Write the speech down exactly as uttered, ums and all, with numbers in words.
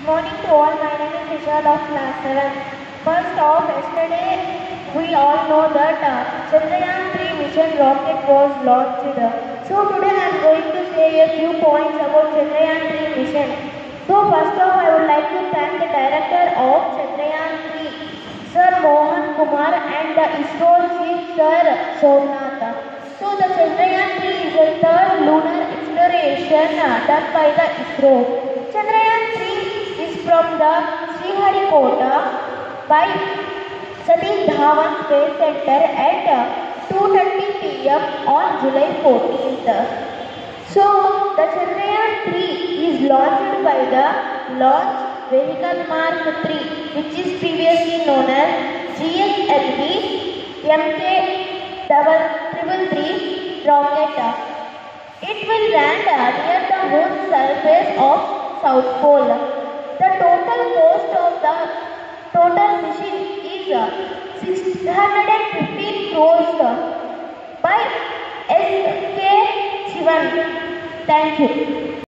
Morning to all, my name is Vishal of class seven. First off, yesterday we all know that uh, Chandrayaan three mission rocket was launched. So today I am going to say a few points about Chandrayaan three mission. So first off, I would like to thank the director of Chandrayaan three, Sir Mohan Kumar, and the ISRO chief, Sir Somnath. So the Chandrayaan three is the third lunar exploration uh, done by the ISRO. Chandrayaan three is from the Sriharikota by Satish Dhawan Space Center at uh, two thirty p m on July fourteenth. So the Chandrayaan three is launched by the Launch Vehicle Mark three, which is previously known as G S L V M K three three rocket. It will land near the moon's surface of South Pole. The total cost of the total mission is six hundred fifteen crores by S K Shivan. Thank you.